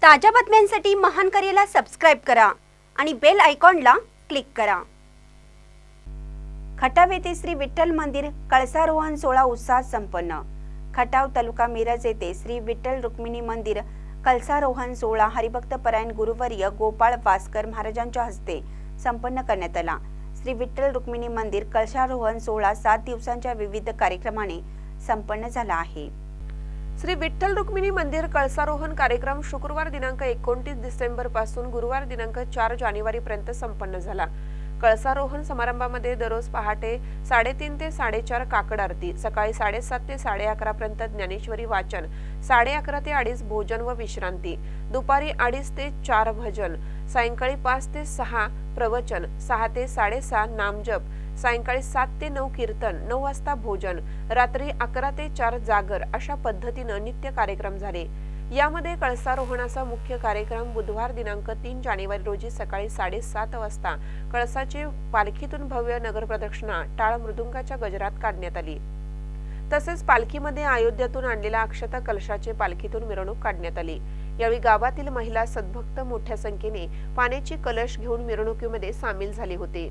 ताज्या बातम्यांसाठी महान करेला सबस्क्राइब करा आणि बेल आयकॉनला क्लिक करा। खटाव येथे श्री विठ्ठल मंदिर कळसारोहण सोहळा उत्साहात संपन्न। खटाव तालुका मिरज येथे श्री विठ्ठल रुक्मिणी मंदिर कळसारोहण सोहळा हरिभक्त परायण गुरुवर्य गोपाळ वास्कर महाराजांच्या हस्ते संपन्न करण्यात आला। श्री विठ्ठल रुक्मिणी मंदिर कळसारोहण सोहळा 7 दिवसांच्या विविध कार्यक्रमाने संपन्न झाला आहे। श्री विठ्ठल रुक्मिणी मंदिर कळसारोहण कार्यक्रम शुक्रवार दिनांक 29 डिसेंबर पासून गुरुवार दिनांक 4 जानेवारी पर्यंत संपन्न झाला। कळसारोहण समारंभामध्ये दररोज पहाटे 3:30 ते 4:30 काकड आरती, सकाळी 7:30 ते 11:30 पर्यंत ज्ञानेश्वरी वाचन, 11:30 ते 2:30 भोजन व विश्रांती, दुपारी 2:30 ते 4 भजन, सायंकाळी 5 ते 6 प्रवचन, 6 ते 6:30 नामजप, सायंकाळी 7 ते 9 कीर्तन, 9 वाजता भोजन, रात्री 11 ते 4 जागर अशा पद्धतीने नित्य कार्यक्रम झाले। यामध्ये कळसारोहणाचा मुख्य कार्यक्रम बुधवार दिनांक 3 जानेवारी रोजी सकाळी 7:30 वाजता कळसाची पालखीतून भव्य नगर प्रदक्षिणा टाळ मृदुंगाच्या गजरात काढण्यात आली। तसेच पालखीमध्ये अयोध्यातून आणलेल्या अक्षता कलशाची पालखीतून मिरवणूक काढण्यात आली। यावेळी गावातील महिला सद्भक्त मोठ्या संख्येने पाण्याची कलश घेऊन मिरवणुकीमध्ये सामील झाले होते।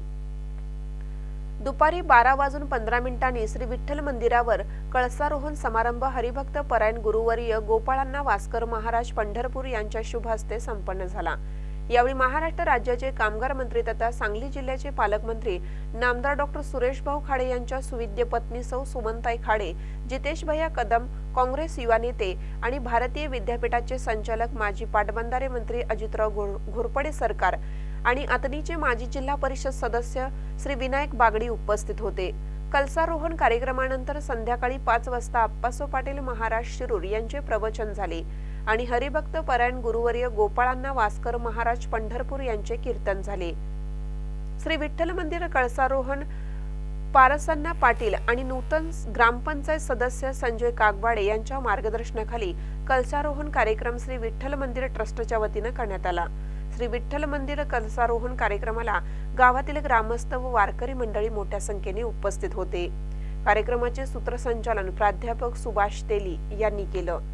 दुपारी 12:15 श्री विठ्ठल मंदिरावर कळसारोहण समारंभ हरिभक्त परायण गुरुवर्य गोपाळांना वास्कर महाराज पंढरपूर यांच्या शुभ हस्ते संपन्न झाला। यावेळी महाराष्ट्र राज्याचे कामगार मंत्री तथा सांगली जिल्ह्याचे पालकमंत्री नामदार डॉ. सुरेश भाऊ खाडे यांच्या सुविद्य पत्नी सौ सुमनताई खाडे, जितेश भैया कदम, काँग्रेस युवा नेते आणि भारतीय विद्यापीठाचे संचालक माजी पाटबंधारे मंत्री अजितराव घोरपडे सरकार आणि अतनीचे माजी जिल्हा परिषद सदस्य श्री विनायक बागडी उपस्थित होते। कळसारोहण कार्यक्रमानंतर संध्याकाळी 5 वाजता आप्पासो पाटील महाराज शिरूर यांचे प्रवचन झाले आणि हरिभक्त परायण गुरुवर्य गोपाळांना वास्कर महाराज पंढरपूर यांचे कीर्तन झाले। श्री विठ्ठल मंदिर कळसारोहण पारसन्ना पाटील आणि नूतन ग्रामपंचायत सदस्य संजय कागवाडे यांच्या मार्गदर्शनाखाली कळसारोहण कार्यक्रम श्री विठ्ठल मंदिर ट्रस्टच्या वतीने करण्यात आला। श्री विठ्ठल मंदिर कळसारोहण कार्यक्रमाला गावातील ग्रामस्थ व वारकरी मंडळी मोठ्या संख्येने उपस्थित होते। कार्यक्रमाचे सूत्रसंचालन प्राध्यापक सुभाष तेली यांनी केलं।